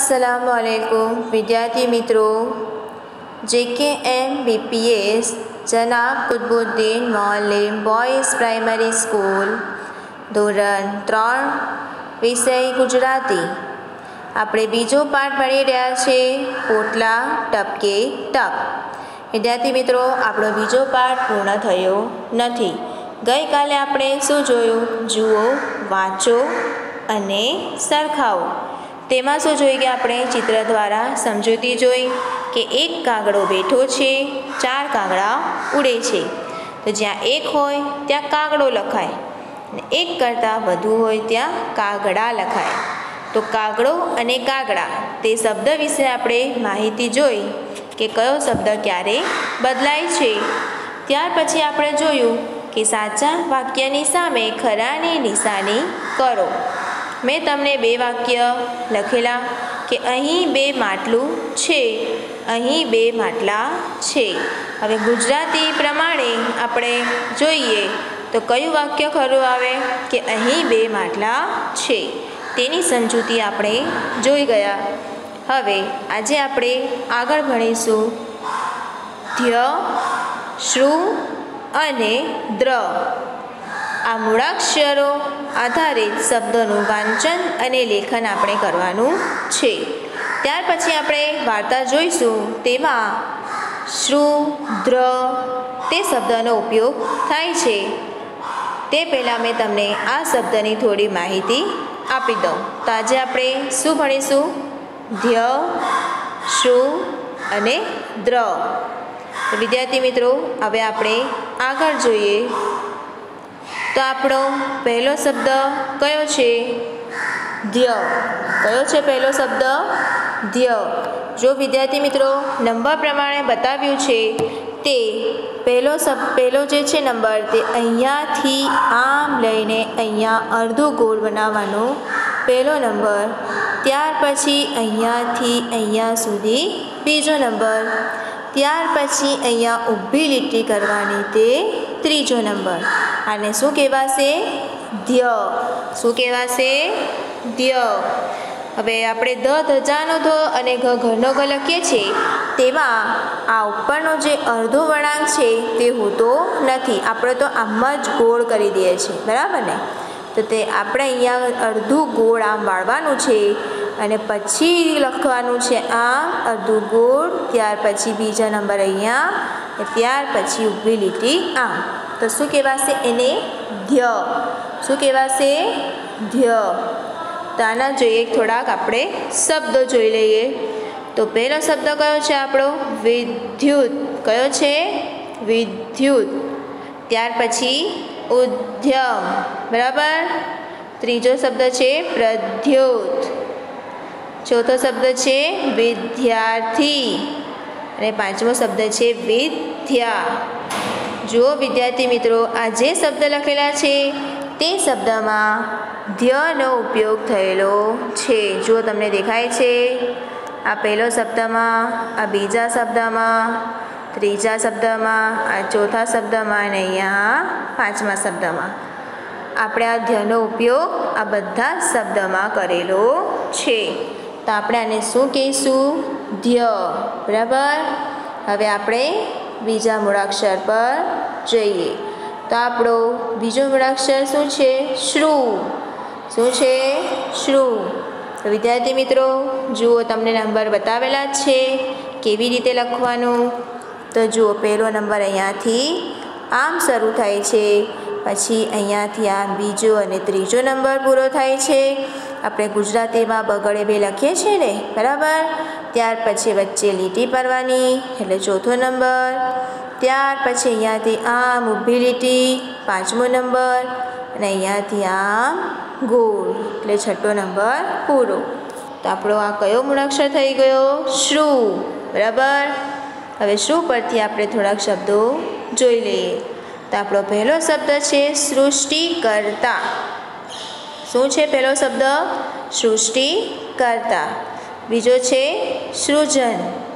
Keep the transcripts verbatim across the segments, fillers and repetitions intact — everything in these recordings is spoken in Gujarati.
अस्सलामुअलैकुम विद्यार्थी मित्रों, जे के एम बी पी एस जनाब Qutubuddin Moallim boys primary school ધોરણ ત્રણ વિષય ગુજરાતી આપણે બીજો પાઠ ભણી રહ્યા છે પોટલા ટપકે ટપ। વિદ્યાર્થી મિત્રો, આપણો બીજો પાઠ પૂર્ણ થયો નથી। ગઈકાલે આપણે શું જોયું? જુઓ, વાંચો અને સરખાવો। તેમાં શું જોઈ કે આપણે ચિત્ર દ્વારા સમજૂતી જોઈ કે એક કાગડો બેઠો છે, ચાર કાગડા ઉડે છે। તો જ્યાં એક હોય ત્યાં કાગડો લખાય, એક કરતાં વધુ હોય ત્યાં કાગડા લખાય। તો કાગડો અને કાગડા તે શબ્દ વિશે આપણે માહિતી જોઈ કે કયો શબ્દ ક્યારે બદલાય છે। ત્યાર પછી આપણે જોયું કે સાચા વાક્યની સામે ખરાની નિશાની કરો। મેં તમને બે વાક્ય લખેલા કે અહીં બે માટલું છે, અહીં બે માટલા છે। હવે ગુજરાતી પ્રમાણે આપણે જોઈએ તો કયું વાક્ય ખરું આવે કે અહીં બે માટલા છે, તેની સમજૂતી આપણે જોઈ ગયા। હવે આજે આપણે આગળ ભણીશું ધ્ય, શ્રુ અને દ્ર આ મૂળાક્ષરો આધારિત શબ્દોનું વાંચન અને લેખન આપણે કરવાનું છે। ત્યાર પછી આપણે વાર્તા જોઈશું, તેમાં શ્રુ, દ્ર તે શબ્દનો ઉપયોગ થાય છે। તે પહેલાં મેં તમને આ શબ્દની થોડી માહિતી આપી દઉં। તો આજે આપણે શું ભણીશું? ધ્ય, શ્રુ અને દ્ર। વિદ્યાર્થી મિત્રો, હવે આપણે આગળ જોઈએ તો આપણો પહેલો શબ્દ કયો છે? ધ્ય। કયો છે પહેલો શબ્દ? ધ્ય। જો વિદ્યાર્થી મિત્રો નંબર પ્રમાણે બતાવ્યું છે તે પહેલો શબ્દ પહેલો જે છે નંબર તે અહીંયાથી આમ લઈને અહીંયા અડધું ગોળ બનાવવાનો પહેલો નંબર, ત્યાર પછી અહીંયાથી અહીંયા સુધી બીજો નંબર, ત્યાર પછી અહીંયા ઊભી લીટી કરવાની તે ત્રીજો નંબર। આને શું કહેવાશે? ધ્ય। શું કહેવાશે? ધ્ય। હવે આપણે ધ ધજાનો ધ અને ઘ ઘરનો ઘ લખીએ છીએ, તેમાં આ ઉપરનો જે અડધો વળાંક છે તે હોતો નથી, આપણે તો આમ જ ગોળ કરી દઈએ છીએ, બરાબર ને? તો તે આપણે અહીંયા અડધું ગોળ આમ વાળવાનું છે અને પછી લખવાનું છે આમ અડધું ગોળ, ત્યાર પછી બીજા નંબર અહીંયા, ત્યાર પછી ઊભી લીટી આમ। તો શું કહેવાશે એને? ધ્ય। શું કહેવાશે? ધ્ય। તો આના જોઈએ થોડાક આપણે શબ્દો જોઈ લઈએ। તો પહેલો શબ્દ કયો છે આપણો? વિદ્યુત। કયો છે? વિદ્યુત। ત્યાર પછી ઉદ્યમ, બરાબર? ત્રીજો શબ્દ છે પ્રદ્યુત, ચોથો શબ્દ છે વિદ્યાર્થી અને પાંચમો શબ્દ છે વિદ્યા। જુઓ વિદ્યાર્થી મિત્રો, આ જે શબ્દ લખેલા છે તે શબ્દમાં ધ્યનો ઉપયોગ થયેલો છે। જુઓ તમને દેખાય છે, આ પહેલો શબ્દમાં, આ બીજા શબ્દમાં, ત્રીજા શબ્દમાં, આ ચોથા શબ્દમાં અને અહીંયા પાંચમા શબ્દમાં આપણે આ ધ્યનો ઉપયોગ આ બધા શબ્દમાં કરેલો છે। તો આપણે આને શું કહીશું? ધ્ય, બરાબર? હવે આપણે બીજા મૂળાક્ષર પર જઈએ તો આપણો બીજો મૂળાક્ષર શું છે? શ્રુ। શું છે? શ્રુ। તો વિદ્યાર્થી મિત્રો જુઓ, તમને નંબર બતાવેલા જ છે કેવી રીતે લખવાનું। તો જુઓ, પહેલો નંબર અહીંયાથી આમ શરૂ થાય છે, પછી અહીંયાથી આમ બીજો અને ત્રીજો નંબર પૂરો થાય છે। આપણે ગુજરાતીમાં બગડે બે લખીએ છીએ ને, બરાબર? ત્યાર પછી વચ્ચે લીટી પાડવાની એટલે ચોથો નંબર, ત્યાર પછી અહીંયાથી આમ ઊભી લીટી પાંચમો નંબર અને અહીંયાથી આમ ગોળ એટલે છઠ્ઠો નંબર પૂરો। તો આપણો આ કયો મૂળાક્ષર થઈ ગયો? શ્રુ, બરાબર? હવે શ્રુ પરથી આપણે થોડાક શબ્દો જોઈ લઈએ। તો આપણો પહેલો શબ્દ છે સૃષ્ટિકર્તા। શું છે પહેલો શબ્દ? સૃષ્ટિકર્તા। બીજો છે સૃજન,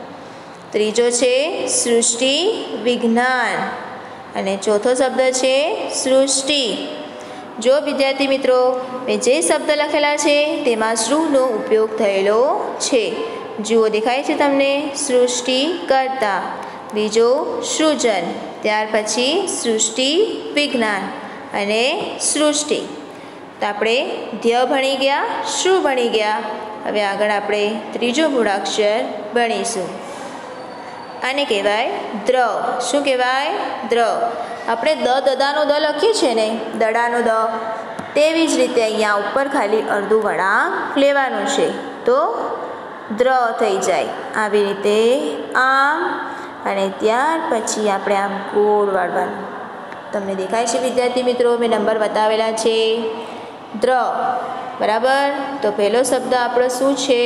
ત્રીજો છે સૃષ્ટિ વિજ્ઞાન અને ચોથો શબ્દ છે સૃષ્ટિ। જો વિદ્યાર્થી મિત્રો મેં જે શબ્દ લખેલા છે તેમાં શ્રુનો ઉપયોગ થયેલો છે. જુઓ દેખાય છે તમને સૃષ્ટિ કરતા, બીજો સૃજન, ત્યાર પછી સૃષ્ટિ વિજ્ઞાન અને સૃષ્ટિ. તો આપણે ધ્ય ભણી ગયા, શ્રુ ભણી ગયા. હવે આગળ આપણે ત્રીજો મૂળાક્ષર ભણીશું. આને કહેવાય દ્ર. શું કહેવાય? દ્ર. આપણે દ દદાનો દ લખીએ છીએ ને, દડાનો દ, તેવી જ રીતે અહીંયા ઉપર ખાલી અડધું વળાંક લેવાનું છે તો દ્ર થઈ જાય. આવી રીતે આમ અને ત્યાર પછી આપણે આમ ગોળ વાળવાનું. તમને દેખાય છે વિદ્યાર્થી મિત્રો? મેં નંબર બતાવેલા છે. દ્ર. બરાબર. તો પહેલો શબ્દ આપણો શું છે?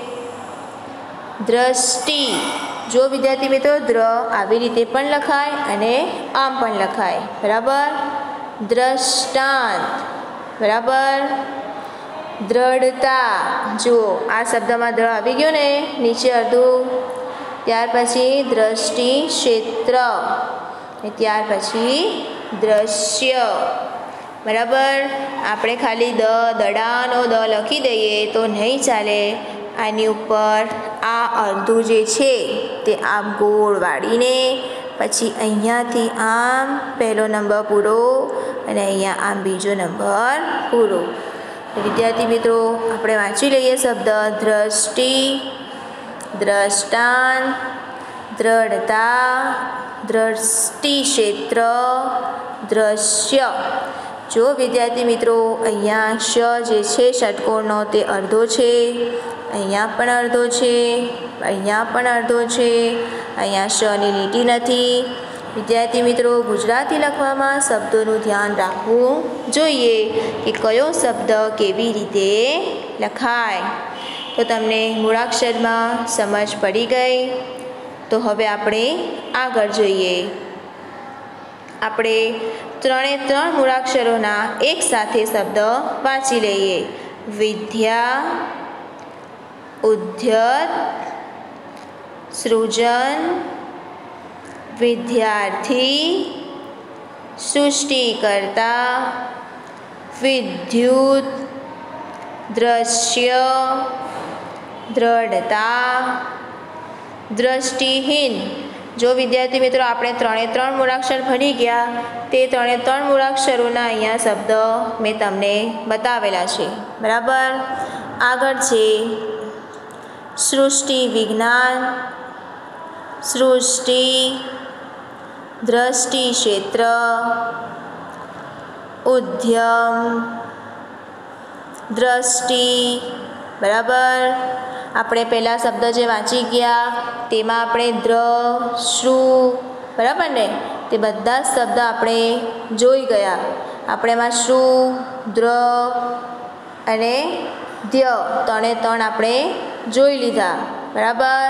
દ્રષ્ટિ. જો વિદ્યાર્થી મિત્રો દ્ર આવી રીતે પણ લખાય અને આમ પણ લખાય. બરાબર. દ્રષ્ટાંત. બરાબર. દ્રઢતા. જુઓ આ શબ્દમાં દ્ર આવી ગયો ને, નીચે અડધું. ત્યાર પછી દ્રષ્ટિ ક્ષેત્ર, ત્યાર પછી દ્રશ્ય. બરાબર. આપણે ખાલી દ દડાનો દ લખી દઈએ તો નહીં ચાલે. આની ઉપર આ અડધું જે છે તે આમ ગોળ વાળીને પછી અહીંયાથી આમ પહેલો નંબર પૂરો અને અહીંયા આમ બીજો નંબર પૂરો. વિદ્યાર્થી મિત્રો આપણે વાંચી લઈએ શબ્દ દ્રષ્ટિ, દ્રષ્ટાંત, દ્રઢતા, દ્રષ્ટિ ક્ષેત્ર, દ્રશ્ય. જો વિદ્યાર્થી મિત્રો અહીંયા શ જે છે ષટકોણનો તે અડધો છે, અહીંયા પણ અડધો છે, અહીંયા પણ અડધો છે, અહીંયા શની લીટી નથી. વિદ્યાર્થી મિત્રો ગુજરાતી લખવામાં શબ્દોનું ધ્યાન રાખવું જોઈએ કે કયો શબ્દ કેવી રીતે લખાય. તો તમને મૂળાક્ષરમાં સમજ પડી ગઈ. તો હવે આપણે આગળ જોઈએ. આપણે ત્રણે ત્રણ મૂળાક્ષરોના એક સાથે શબ્દ વાંચી લઈએ. વિદ્યા, ઉદ્યત, સૃજન, વિદ્યાર્થી, સૃષ્ટિકર્તા, વિદ્યુત, દ્રશ્ય, દ્રઢતા, દ્રષ્ટિહીન. જો વિદ્યાર્થી મિત્રો આપણે ત્રણે ત્રણ મૂળાક્ષર ભણી ગયા, તે ત્રણે ત્રણ મૂળાક્ષરોના અહીંયા શબ્દ મેં તમને બતાવેલા છે. બરાબર. આગળ છે સૃષ્ટિ વિજ્ઞાન, સૃષ્ટિ, દ્રષ્ટિ ક્ષેત્ર, ઉદ્યમ, દ્રષ્ટિ. બરાબર. આપણે પહેલાં શબ્દ જે વાંચી ગયા તેમાં આપણે દ્ર, શ્રુ, બરાબર ને, તે બધા જ શબ્દ આપણે જોઈ ગયા. આપણે એમાં શ્રુ, દ્ર અને ધ્ય ત્રણે ત્રણ આપણે જોઈ લીધા. બરાબર.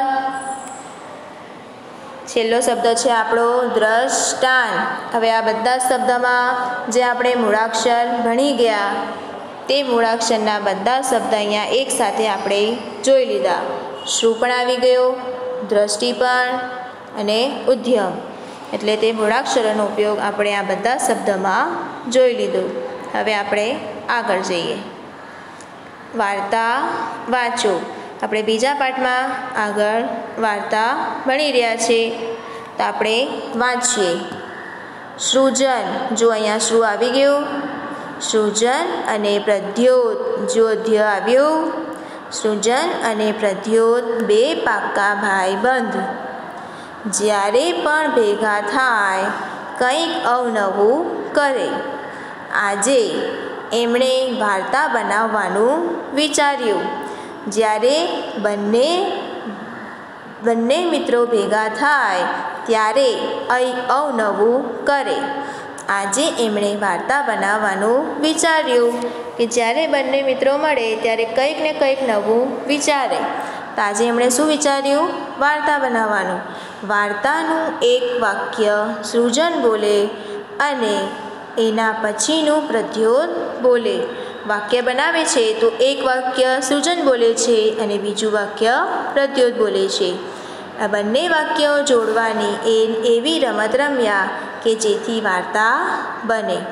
છેલ્લો શબ્દ છે આપણો દ્રષ્ટાંત. હવે આ બધા શબ્દમાં જે આપણે મૂળાક્ષર ભણી ગયા તે મૂળાક્ષરના બધા શબ્દ અહીંયા એક સાથે આપણે જોઈ લીધા. શ્રુ પણ આવી ગયો, દ્રષ્ટિ પણ અને ઉદ્યમ. એટલે તે મૂળાક્ષરોનો ઉપયોગ આપણે આ બધા શબ્દમાં જોઈ લીધું. હવે આપણે આગળ જઈએ. વાર્તા વાંચો. આપણે બીજા પાઠમાં આગળ વાર્તા ભણી રહ્યા છીએ. તો આપણે વાંચીએ. સૃજન. જો અહીંયા શ્રુ આવી ગયું. સૃજન અને પ્રદ્યોત. જો ધ્ય આવ્યું. સૃજન અને પ્રદ્યોત બે પાક્કા ભાઈબંધ જ્યારે પણ ભેગા થાય કંઈક અવનવું કરે. આજે એમણે વાર્તા બનાવવાનું વિચાર્યું. જ્યારે બંને બંને મિત્રો ભેગા થાય ત્યારે કંઈક અવનવું કરે. આજે એમણે વાર્તા બનાવવાનું વિચાર્યું કે જ્યારે બંને મિત્રો મળે ત્યારે કંઈક ને કંઈક નવું વિચારે. તો આજે એમણે શું વિચાર્યું? વાર્તા બનાવવાનું. વાર્તાનું એક વાક્ય સૃજન બોલે અને એના પછીનું પ્રદ્યોત બોલે. વાક્ય બનાવે છે તો એક વાક્ય સૃજન બોલે છે અને બીજું વાક્ય પ્રદ્યોત બોલે છે. આ બંને વાક્યો જોડવાની એ એવી રમત રમ્યા કે જેથી વાર્તા બને.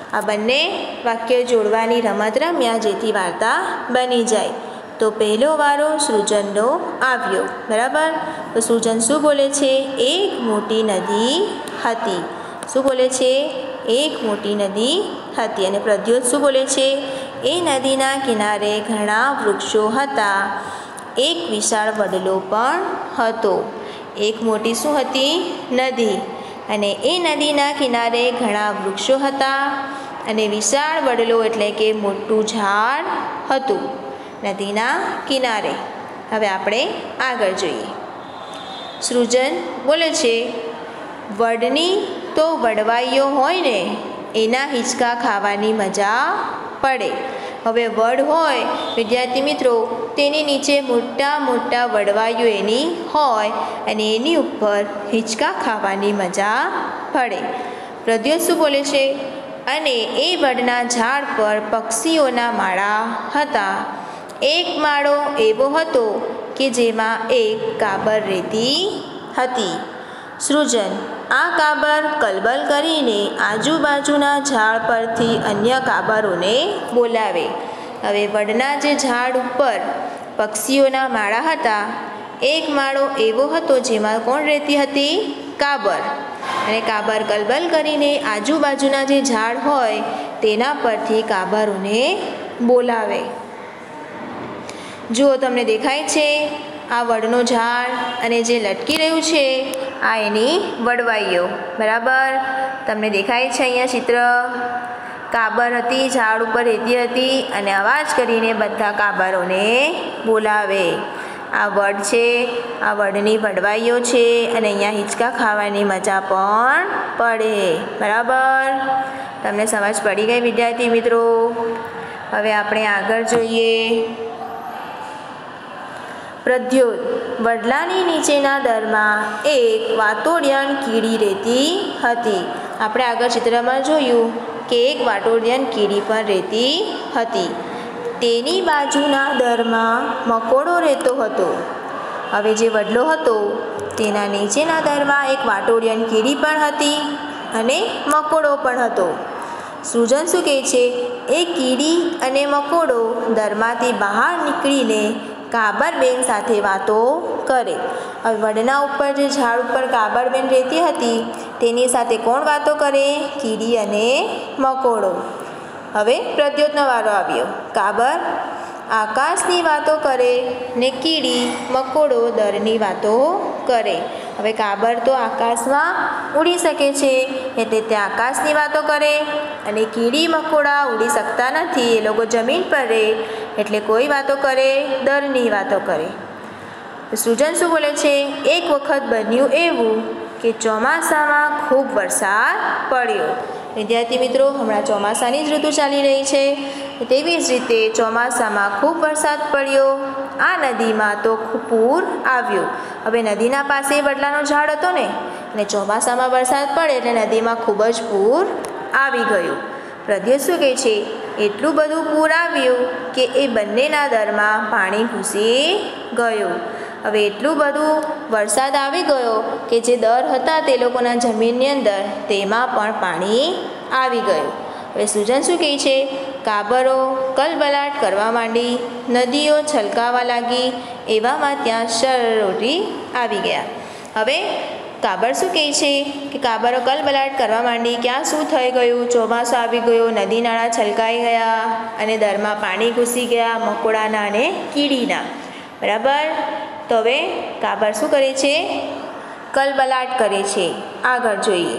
આ બંને વાક્ય જોડવાની રમત રમ્યા જેથી વાર્તા બની જાય. તો પહેલો વારો સૃજનનો આવ્યો. બરાબર. તો સૃજન શું બોલે છે? એક મોટી નદી હતી. શું બોલે છે? એક મોટી નદી હતી. અને પ્રદ્યોત શું બોલે છે? એ નદીના કિનારે ઘણા વૃક્ષો હતા. એક વિશાળ વડલો પણ હતો. એક મોટી શું હતી? નદી. અને એ નદીના કિનારે ઘણા વૃક્ષો હતા અને વિશાળ વડલો એટલે કે મોટું ઝાડ હતું નદીના કિનારે. હવે આપણે આગળ જોઈએ. સૃજન બોલે છે, વડની તો વડવાઈઓ હોય ને એના હિંચકા ખાવાની મજા પડે. હવે વડ હોય વિદ્યાર્થી મિત્રો, તેની નીચે મોટા મોટા વડવાઈઓ એની હોય અને એની ઉપર હિંચકા ખાવાની મજા પડે. પ્રદ્યોત શું બોલે છે? અને એ વડના ઝાડ પર પક્ષીઓના માળા હતા. એક માળો એવો હતો કે જેમાં એક કાબર રહેતી હતી. સૃજન આ કાબર કલબલ કરીને આજુબાજુના ઝાડ પરથી અન્ય કાબરોને બોલાવે. હવે વડના જે ઝાડ ઉપર પક્ષીઓના માળા હતા, એક માળો એવો હતો જેમાં કોણ રહેતી હતી? કાબર. અને કાબર કલબલ કરીને આજુબાજુના જે ઝાડ હોય તેના પરથી કાબરોને બોલાવે. જુઓ, તમને દેખાય છે આ વડનું ઝાડ અને જે લટકી રહ્યું છે આ એની વડવાઈઓ. બરાબર. તમને દેખાય છે અહીંયા ચિત્ર. કાબર હતી, ઝાડ ઉપર રહેતી હતી અને અવાજ કરીને બધા કાબરોને બોલાવે. આ વડ છે, આ વડની વડવાઈઓ છે અને અહીંયા હિંચકા ખાવાની મજા પણ પડે. બરાબર. તમને સમજ પડી ગઈ વિદ્યાર્થી મિત્રો? હવે આપણે આગળ જોઈએ. પ્રદ્યોત વડલાની નીચેના દરમાં એક વાતોડિયાણ કીડી રહેતી હતી. આપણે આગળ ચિત્રમાં જોયું કે એક વાટોડિયાણ કીડી પણ રહેતી હતી. તેની બાજુના દરમાં મકોડો રહેતો હતો. હવે જે વડલો હતો તેના નીચેના દરમાં એક વાટોડિયાણ કીડી પણ હતી અને મકોડો પણ હતો. સૃજન શું કહે છે? એ કીડી અને મકોડો દરમાંથી બહાર નીકળીને કાબરબેન સાથે વાતો કરે. હવે વડના ઉપર જે ઝાડ ઉપર કાબરબેન રહેતી હતી તેની સાથે કોણ વાતો કરે? કીડી અને મકોડો. હવે પ્રદ્યોતનો વારો આવ્યો. કાબર આકાશની વાતો કરે ને કીડી મકોડો દરની વાતો કરે. હવે કાબર તો આકાશમાં ઉડી શકે છે એટલે તે આકાશની વાતો કરે અને કીડી મકોડા ઉડી શકતા નથી, એ લોકો જમીન પર રહે એટલે કોઈ વાતો કરે? દરની વાતો કરે. સૃજન શું બોલે છે? એક વખત બન્યું એવું કે ચોમાસામાં ખૂબ વરસાદ પડ્યો. વિદ્યાર્થી મિત્રો, હમણાં ચોમાસાની જ ઋતુ ચાલી રહી છે. તેવી જ રીતે ચોમાસામાં ખૂબ વરસાદ પડ્યો. આ નદીમાં તો પૂર આવ્યું. હવે નદીના પાસે વડલાનો ઝાડ હતો ને, અને ચોમાસામાં વરસાદ પડે એટલે નદીમાં ખૂબ જ પૂર આવી ગયું. પ્રદ્યોત શું કહે છે? એટલું બધું પૂર આવ્યું કે એ બંનેના દરમાં પાણી ઘૂસી ગયું. હવે એટલું બધું વરસાદ આવી ગયો કે જે દર હતા તે લોકોના જમીનની અંદર તેમાં પણ પાણી આવી ગયું. હવે સૃજન શું કહે છે? કાબરો કલબલાટ કરવા માંડી, નદીઓ છલકાવા લાગી, એવામાં ત્યાં શરરોટી આવી ગયા. હવે કાબર શું કહે છે કે કાબરો કલબલાટ કરવા માંડી. ક્યાં શું થઈ ગયું? ચોમાસું આવી ગયું, નદી નાળા છલકાઈ ગયા અને દરમાં પાણી ઘૂસી ગયા મકોડાના અને કીડીના. બરાબર. તો હવે કાબર શું કરે છે? કલબલાટ કરે છે. આગળ જોઈએ.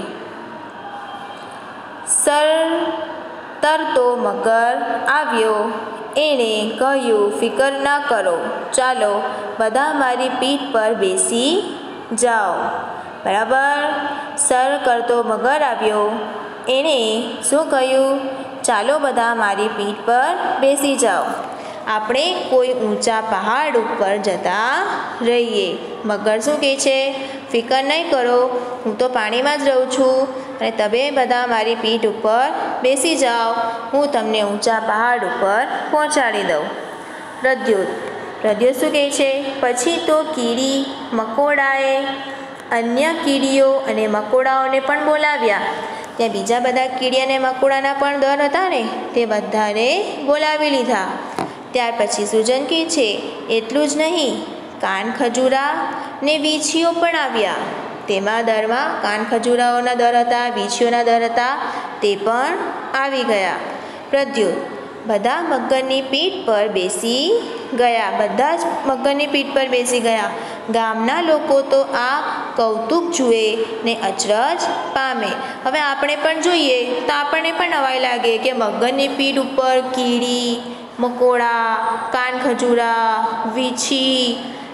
સર તરતો મગર આવ્યો. એણે કહ્યું, ફિકર ના કરો, ચાલો બધા મારી પીઠ પર બેસી જાઓ. બરાબર. સર કરતો મગર આવ્યો. એણે શું કહ્યું? ચાલો બધા મારી પીઠ પર બેસી જાઓ. આપણે કોઈ ઊંચા પહાડ ઉપર જતા રહીએ. મગર શું કહે છે? ફિકર નહીં કરો, હું તો પાણીમાં જ રહું છું અને તમે બધા મારી પીઠ ઉપર બેસી જાઓ, હું તમને ઊંચા પહાડ ઉપર પહોંચાડી દઉં. પ્રદ્યોત પ્રદ્યોત શું કહે છે? પછી તો કીડી મકોડાએ અન્ય કીડીઓ અને મકોડાઓને પણ બોલાવ્યા. ત્યાં બીજા બધા કીડી અને મકોડાના પણ દર હતા ને તે બધાને બોલાવી લીધા. ત્યાર પછી સુજન કહે છે એટલું જ નહીં, કાન ખજૂરા ને વીંછીઓ પણ આવ્યા. તેમાં દરમાં કાન ખજૂરાઓના દર હતા, વીંછીઓના દર હતા, તે પણ આવી ગયા. પ્રદ્યુત બધા મગરની પીઠ પર બેસી ગયા. બધા જ મગરની પીઠ પર બેસી ગયા. ગામના લોકો તો આ કૌતુક જુએ ને અચરજ પામે. હવે આપણે પણ જોઈએ તો આપણને પણ નવાઈ લાગે કે મગરની પીઠ ઉપર કીડી, મકોડા, કાન ખજૂરા, વીંછી,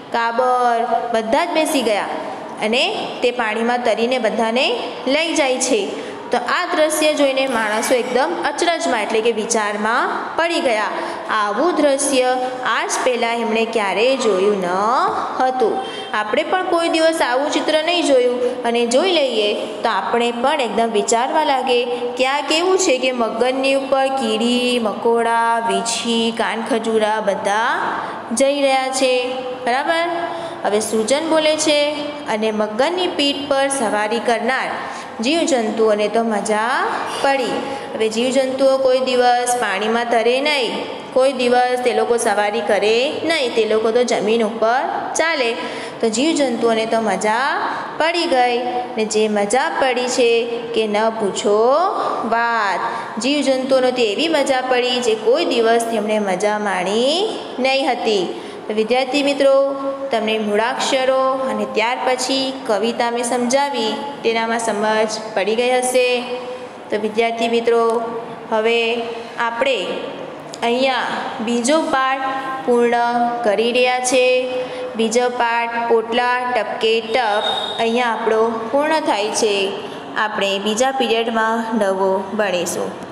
કાબર બધા જ બેસી ગયા અને તે પાણીમાં તરીને બધાને લઈ જાય છે. તો આ દ્રશ્ય જોઈને માણસો એકદમ અચરજમાં એટલે કે વિચારમાં પડી ગયા. આવું દ્રશ્ય આજ પહેલાં એમણે ક્યારેય જોયું ન હતું. આપણે પણ કોઈ દિવસ આવું ચિત્ર નહીં જોયું અને જોઈ લઈએ તો આપણે પણ એકદમ વિચારવા લાગે કે આ કેવું છે કે મગરની ઉપર કીડી, મકોડા, વીંછી, કાન ખજૂરા બધા જઈ રહ્યા છે. બરાબર. હવે સુજન બોલે છે અને મગરની પીઠ પર સવારી કરનાર જીવજંતુઓને તો મજા પડી. હવે જીવજંતુઓ કોઈ દિવસ પાણીમાં તરે નહીં, કોઈ દિવસ તે લોકો સવારી કરે નહીં, તે લોકો તો જમીન ઉપર ચાલે. તો જીવજંતુઓને તો મજા પડી ગઈ ને જે મજા પડી છે કે ન પૂછો વાત. જીવજંતુઓને તો એવી મજા પડી જે કોઈ દિવસ તેમણે મજા માણી નહીં હતી. તો વિદ્યાર્થી મિત્રો, તમને મૂળાક્ષરો અને ત્યાર પછી કવિતા મેં સમજાવી તેનામાં સમજ પડી ગઈ હશે. તો વિદ્યાર્થી મિત્રો, હવે આપણે અહીંયા બીજો પાઠ પૂર્ણ કરી રહ્યા છે. બીજો પાઠ પોટલા ટપકે ટપ અહીંયા આપણો પૂર્ણ થાય છે. આપણે બીજા પીરિયડમાં નવો ભણીશું.